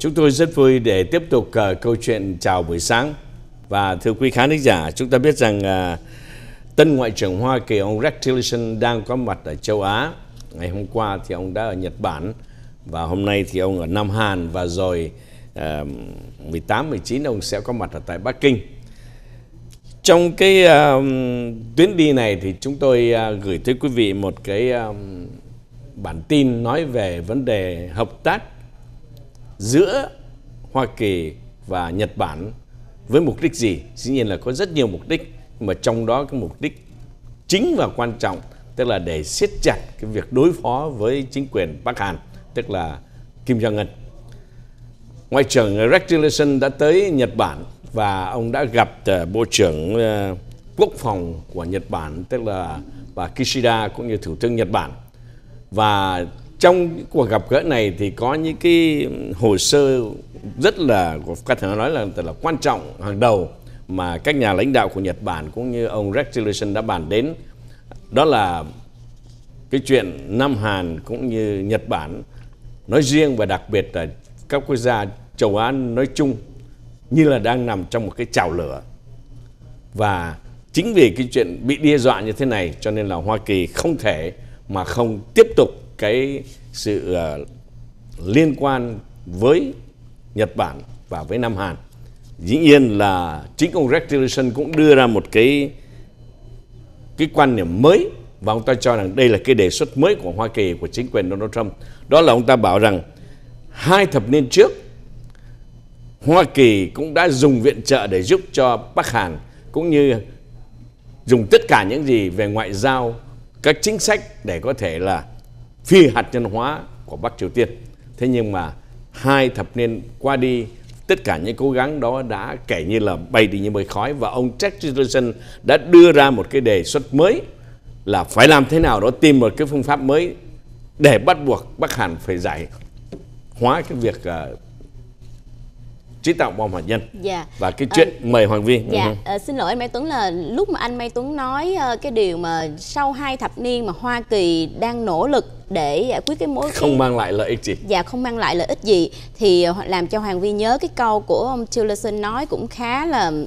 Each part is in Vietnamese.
Chúng tôi rất vui để tiếp tục câu chuyện chào buổi sáng. Và thưa quý khán giả, chúng ta biết rằng tân Ngoại trưởng Hoa Kỳ ông Rex Tillerson đang có mặt ở châu Á. Ngày hôm qua thì ông đã ở Nhật Bản và hôm nay thì ông ở Nam Hàn, và rồi 18, 19 ông sẽ có mặt ở tại Bắc Kinh. Trong cái tuyến đi này thì chúng tôi gửi tới quý vị một cái bản tin nói về vấn đề hợp tác giữa Hoa Kỳ và Nhật Bản với mục đích gì. Dĩ nhiên là có rất nhiều mục đích, nhưng mà trong đó cái mục đích chính và quan trọng tức là để siết chặt cái việc đối phó với chính quyền Bắc Hàn, tức là Kim Jong-un. Ngoại trưởng Rex Tillerson đã tới Nhật Bản và ông đã gặp Bộ trưởng Quốc phòng của Nhật Bản, tức là bà Kishida, cũng như Thủ tướng Nhật Bản. Và trong cuộc gặp gỡ này thì có những cái hồ sơ rất là, có thể nói là quan trọng hàng đầu mà các nhà lãnh đạo của Nhật Bản cũng như ông Rex Tillerson đã bàn đến. Đó là cái chuyện Nam Hàn cũng như Nhật Bản nói riêng, và đặc biệt là các quốc gia châu Á nói chung, như là đang nằm trong một cái chảo lửa. Và chính vì cái chuyện bị đe dọa như thế này cho nên là Hoa Kỳ không thể mà không tiếp tục cái sự liên quan với Nhật Bản và với Nam Hàn. Dĩ nhiên là chính ông Rex Tillerson cũng đưa ra một cái quan điểm mới, và ông ta cho rằng đây là cái đề xuất mới của Hoa Kỳ, của chính quyền Donald Trump. Đó là ông ta bảo rằng 2 thập niên trước Hoa Kỳ cũng đã dùng viện trợ để giúp cho Bắc Hàn, cũng như dùng tất cả những gì về ngoại giao, các chính sách để có thể là phi hạt nhân hóa của Bắc Triều Tiên. Thế nhưng mà 2 thập niên qua đi, tất cả những cố gắng đó đã kể như là bay đi như mây khói, và ông Rex Tillerson đã đưa ra một cái đề xuất mới là phải làm thế nào đó, tìm một cái phương pháp mới để bắt buộc Bắc Hàn phải giải hóa cái việc chế tạo bom hạt nhân. Dạ. Và cái chuyện mời Hoàng Vi. Dạ. Xin lỗi anh Mai Tuấn, là lúc mà anh Mai Tuấn nói cái điều mà sau 2 thập niên mà Hoa Kỳ đang nỗ lực để giải quyết cái không mang lại lợi ích gì. Dạ, không mang lại lợi ích gì, thì làm cho Hoàng Vi nhớ cái câu của ông Tillerson nói cũng khá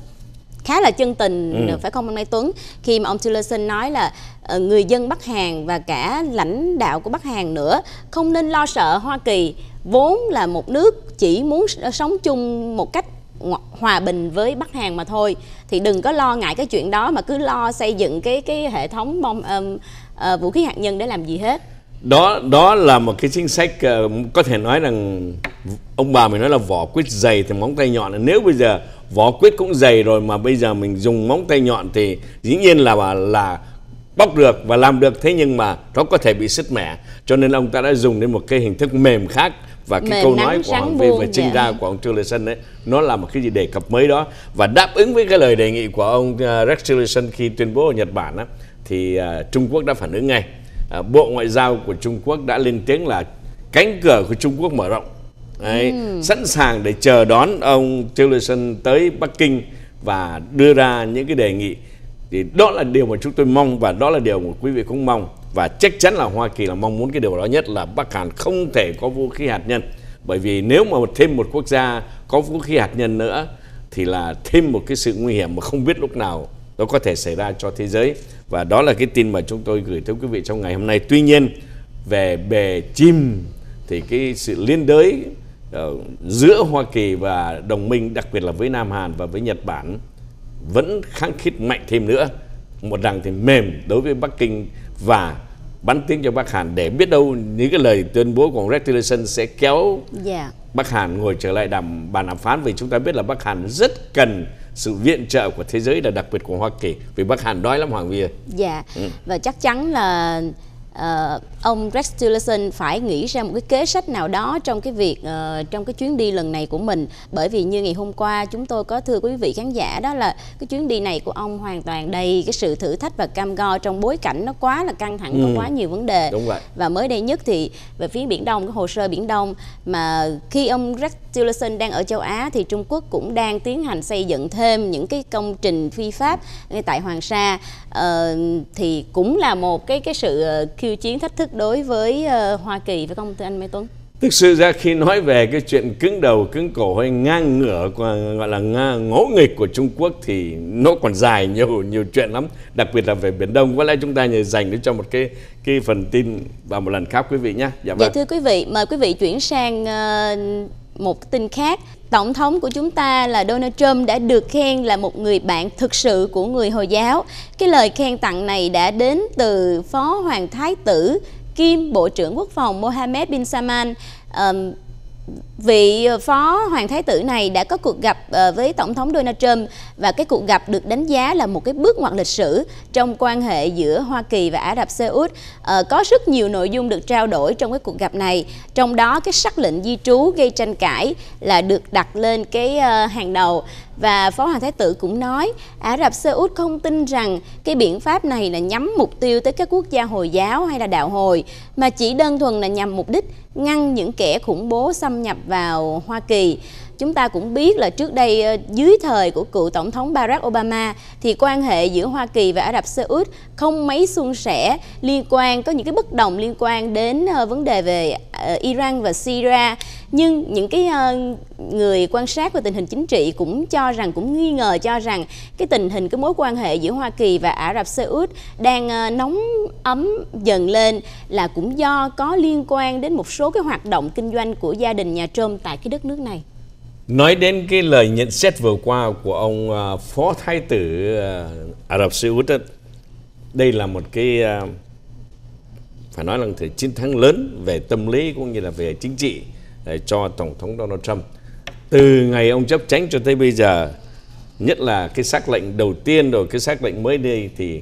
là chân tình, phải không anh Mai Tuấn? Khi mà ông Tillerson nói là người dân Bắc Hàn và cả lãnh đạo của Bắc Hàn nữa không nên lo sợ Hoa Kỳ, vốn là một nước chỉ muốn sống chung một cách hòa bình với Bắc Hàn mà thôi, thì đừng có lo ngại cái chuyện đó, mà cứ lo xây dựng cái hệ thống vũ khí hạt nhân để làm gì hết. Đó là một cái chính sách, có thể nói rằng ông bà mình nói là vỏ quýt dày thì móng tay nhọn. Nếu bây giờ vỏ quýt cũng dày rồi mà bây giờ mình dùng móng tay nhọn thì dĩ nhiên là bóc được và làm được, thế nhưng mà nó có thể bị sứt mẻ. Cho nên ông ta đã dùng đến một cái hình thức mềm khác. Và cái câu nói của Hoàng Vi và trinh ra của ông Tillerson đấy, nó là một cái gì đề cập mới đó, và đáp ứng với cái lời đề nghị của ông Rex Tillerson khi tuyên bố ở Nhật Bản đó, thì Trung Quốc đã phản ứng ngay. Bộ Ngoại giao của Trung Quốc đã lên tiếng là cánh cửa của Trung Quốc mở rộng đấy, sẵn sàng để chờ đón ông Tillerson tới Bắc Kinh và đưa ra những cái đề nghị. Thì đó là điều mà chúng tôi mong, và đó là điều mà quý vị cũng mong, và chắc chắn là Hoa Kỳ là mong muốn cái điều đó nhất, là Bắc Hàn không thể có vũ khí hạt nhân. Bởi vì nếu mà thêm một quốc gia có vũ khí hạt nhân nữa thì là thêm một cái sự nguy hiểm mà không biết lúc nào nó có thể xảy ra cho thế giới. Và đó là cái tin mà chúng tôi gửi tới quý vị trong ngày hôm nay. Tuy nhiên, về bề chim thì cái sự liên đới giữa Hoa Kỳ và đồng minh, đặc biệt là với Nam Hàn và với Nhật Bản, vẫn khăng khít mạnh thêm nữa. Một đằng thì mềm đối với Bắc Kinh và bắn tiếng cho Bắc Hàn, để biết đâu những cái lời tuyên bố của ông Rex Tillerson sẽ kéo Bắc Hàn ngồi trở lại bàn đàm phán. Vì chúng ta biết là Bắc Hàn rất cần sự viện trợ của thế giới, là đặc biệt của Hoa Kỳ, vì Bắc Hàn đói lắm Hoàng Vi ơi. Dạ. Và chắc chắn là ông Rex Tillerson phải nghĩ ra một cái kế sách nào đó trong cái việc trong cái chuyến đi lần này của mình. Bởi vì như ngày hôm qua chúng tôi có thưa quý vị khán giả, đó là cái chuyến đi này của ông hoàn toàn đầy cái sự thử thách và cam go trong bối cảnh nó quá là căng thẳng, có quá nhiều vấn đề. Đúng vậy. Và mới đây nhất thì về phía Biển Đông, cái hồ sơ Biển Đông, mà khi ông Rex Tillerson đang ở châu Á thì Trung Quốc cũng đang tiến hành xây dựng thêm những cái công trình phi pháp ngay tại Hoàng Sa, thì cũng là một cái sự khiêu chiến thách thức đối với Hoa Kỳ, phải không thưa anh Mai Tuấn? Thực sự ra khi nói về cái chuyện cứng đầu cứng cổ hay ngang ngửa, gọi là ngỗ nghịch của Trung Quốc thì nó còn dài nhiều chuyện lắm, đặc biệt là về Biển Đông. Có lẽ chúng ta dành để cho một cái phần tin vào một lần khác quý vị nhé. Dạ thưa quý vị, mời quý vị chuyển sang một tin khác. Tổng thống của chúng ta là Donald Trump đã được khen là một người bạn thực sự của người Hồi giáo. Cái lời khen tặng này đã đến từ Phó Hoàng Thái tử kiêm Bộ trưởng Quốc phòng Mohammed bin Salman. Vị Phó Hoàng Thái tử này đã có cuộc gặp với Tổng thống Donald Trump, và cái cuộc gặp được đánh giá là một cái bước ngoặt lịch sử trong quan hệ giữa Hoa Kỳ và Ả Rập Xê Út. Có rất nhiều nội dung được trao đổi trong cái cuộc gặp này, trong đó cái sắc lệnh di trú gây tranh cãi là được đặt lên cái hàng đầu. Và Phó Hoàng Thái tử cũng nói Ả Rập Xê Út không tin rằng cái biện pháp này là nhắm mục tiêu tới các quốc gia Hồi giáo hay là đạo Hồi, mà chỉ đơn thuần là nhằm mục đích ngăn những kẻ khủng bố xâm nhập vào Hoa Kỳ. Chúng ta cũng biết là trước đây dưới thời của cựu Tổng thống Barack Obama thì quan hệ giữa Hoa Kỳ và Ả Rập Xê Út không mấy suôn sẻ, có những cái bất đồng liên quan đến vấn đề về Iran và Syria. Nhưng những cái người quan sát về tình hình chính trị cũng nghi ngờ cho rằng cái tình hình, cái mối quan hệ giữa Hoa Kỳ và Ả Rập Xê Út đang nóng ấm dần lên là cũng do có liên quan đến một số cái hoạt động kinh doanh của gia đình nhà Trump tại cái đất nước này. Nói đến cái lời nhận xét vừa qua của ông Phó Thái tử Ả Rập Xê Út, đây là một cái phải nói là một chiến thắng lớn về tâm lý cũng như là về chính trị cho Tổng thống Donald Trump. Từ ngày ông chấp chánh cho tới bây giờ, nhất là cái sắc lệnh đầu tiên rồi cái sắc lệnh mới đây, thì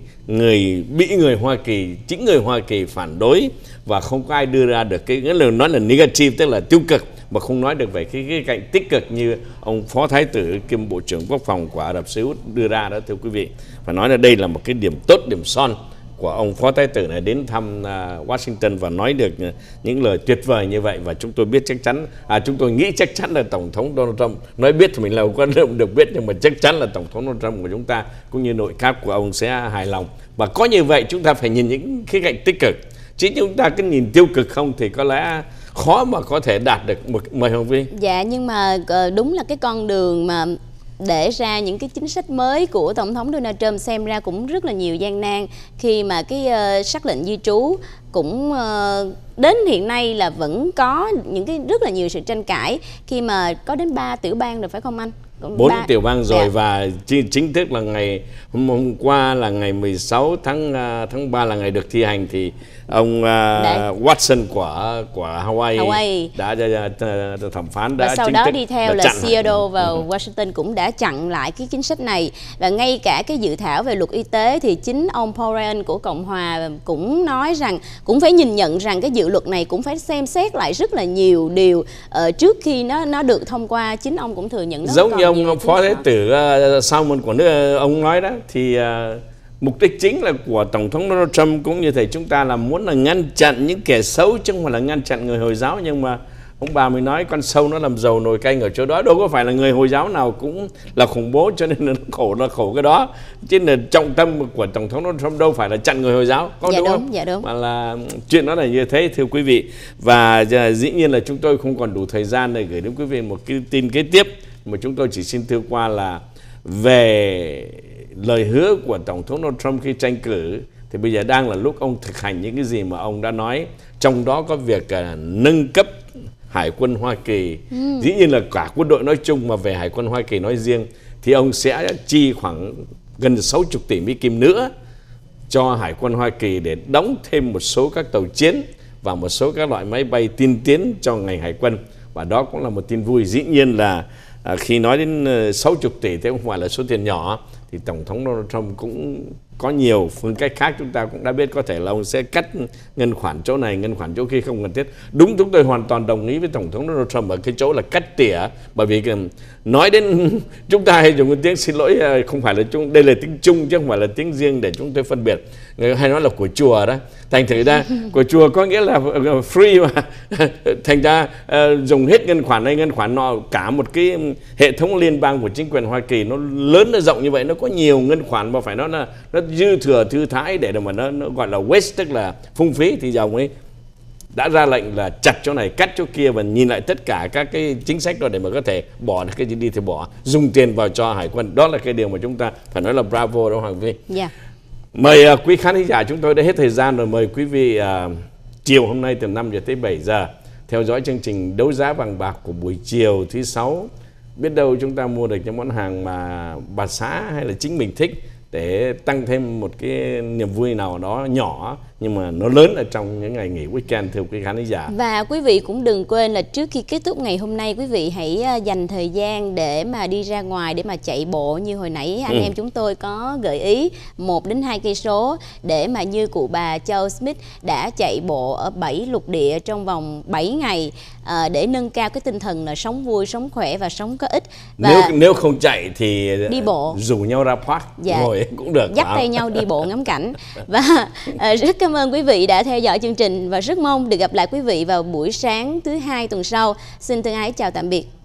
người Hoa Kỳ, chính người Hoa Kỳ phản đối và không có ai đưa ra được cái lời nói là negative, tức là tiêu cực, mà không nói được về cái cạnh tích cực như ông Phó Thái tử kiêm Bộ trưởng Quốc phòng của Ả Rập Xê Út đưa ra đó thưa quý vị. Phải nói là đây là một cái điểm tốt, điểm son của ông Phó Thái tử này đến thăm Washington và nói được những lời tuyệt vời như vậy. Và chúng tôi biết chắc chắn, chúng tôi nghĩ chắc chắn là Tổng thống Donald Trump, nói biết thì mình là không được biết, nhưng mà chắc chắn là Tổng thống Donald Trump của chúng ta cũng như nội các của ông sẽ hài lòng. Và có như vậy chúng ta phải nhìn những khía cạnh tích cực, chứ chúng ta cứ nhìn tiêu cực không thì có lẽ khó mà có thể đạt được. Mời Hồng Vi. Dạ, nhưng mà đúng là cái con đường mà để ra những cái chính sách mới của Tổng thống Donald Trump xem ra cũng rất là nhiều gian nan, khi mà cái sắc lệnh di trú cũng đến hiện nay là vẫn có những cái rất là nhiều sự tranh cãi, khi mà có đến 3 tiểu bang rồi phải không anh? 4 tiểu bang rồi. Và chính thức là ngày hôm qua là ngày 16 tháng 3 là ngày được thi hành, thì ông Watson của Hawaii đã thẩm phán đã và sau chính đó thức đi theo là Seattle và Washington cũng đã chặn lại cái chính sách này. Và ngay cả cái dự thảo về luật y tế thì chính ông Paul Ryan của Cộng hòa cũng nói rằng cũng phải nhìn nhận rằng cái dự luật này cũng phải xem xét lại rất là nhiều điều trước khi nó được thông qua. Chính ông cũng thừa nhận đó. Giống như ông Phó Thái tử Salman của nước ông nói đó, thì mục đích chính là của Tổng thống Donald Trump cũng như thế chúng ta là muốn là ngăn chặn những kẻ xấu, chứ không phải là ngăn chặn người Hồi giáo. Nhưng mà ông bà mới nói con sâu nó làm dầu nồi canh ở chỗ đó, đâu có phải là người Hồi giáo nào cũng là khủng bố, cho nên là nó khổ cái đó. Chứ là trọng tâm của Tổng thống Donald Trump đâu phải là chặn người Hồi giáo, có dạ đúng đúng, không? Dạ đúng. Mà là chuyện đó là như thế thưa quý vị. Và dĩ nhiên là chúng tôi không còn đủ thời gian để gửi đến quý vị một cái tin kế tiếp, mà chúng tôi chỉ xin thưa qua là về lời hứa của Tổng thống Donald Trump khi tranh cử, thì bây giờ đang là lúc ông thực hành những cái gì mà ông đã nói. Trong đó có việc nâng cấp Hải quân Hoa Kỳ, dĩ nhiên là cả quân đội nói chung mà về Hải quân Hoa Kỳ nói riêng, thì ông sẽ chi khoảng gần 60 tỷ Mỹ Kim nữa cho Hải quân Hoa Kỳ để đóng thêm một số các tàu chiến và một số các loại máy bay tiên tiến cho ngành Hải quân. Và đó cũng là một tin vui. Dĩ nhiên là khi nói đến 60 tỷ thì không phải là số tiền nhỏ, thì Tổng thống Donald Trump cũng có nhiều phương cách khác. Chúng ta cũng đã biết có thể là ông sẽ cắt ngân khoản chỗ này, ngân khoản chỗ kia không cần thiết. Đúng, chúng tôi hoàn toàn đồng ý với Tổng thống Donald Trump ở cái chỗ là cắt tỉa. Bởi vì nói đến chúng ta hay dùng cái tiếng, xin lỗi, không phải là đây là tiếng Trung chứ không phải là tiếng riêng để chúng tôi phân biệt. Người hay nói là của chùa đó. Thành thử ra của chùa có nghĩa là free mà. Thành ra dùng hết ngân khoản này ngân khoản nọ, cả một cái hệ thống liên bang của chính quyền Hoa Kỳ nó lớn, nó rộng như vậy, nó có nhiều ngân khoản mà phải nói là nó dư thừa thư thái để mà nó gọi là waste, tức là phung phí, thì dòng ấy đã ra lệnh là chặt chỗ này, cắt chỗ kia và nhìn lại tất cả các cái chính sách đó để mà có thể bỏ được cái gì đi thì bỏ, dùng tiền vào cho hải quân. Đó là cái điều mà chúng ta phải nói là bravo đó Hoàng Vi. Dạ. Mời quý khán thính giả, chúng tôi đã hết thời gian rồi. Mời quý vị chiều hôm nay từ 5 giờ tới 7 giờ theo dõi chương trình đấu giá vàng bạc của buổi chiều thứ Sáu. Biết đâu chúng ta mua được những món hàng mà bà xã hay là chính mình thích, để tăng thêm một cái niềm vui nào đó nhỏ nhưng mà nó lớn ở trong những ngày nghỉ weekend, thưa quý khán giả. Và quý vị cũng đừng quên là trước khi kết thúc ngày hôm nay, quý vị hãy dành thời gian để mà đi ra ngoài để mà chạy bộ như hồi nãy anh em chúng tôi có gợi ý 1 đến 2 cây số, để mà như cụ bà Châu Smith đã chạy bộ ở 7 lục địa trong vòng 7 ngày để nâng cao cái tinh thần là sống vui, sống khỏe và sống có ích. Và nếu không chạy thì đi bộ, rủ nhau ra park ngồi cũng được, dắt tay nhau đi bộ ngắm cảnh. Và rất cảm ơn quý vị đã theo dõi chương trình và rất mong được gặp lại quý vị vào buổi sáng thứ Hai tuần sau. Xin thân ái chào tạm biệt.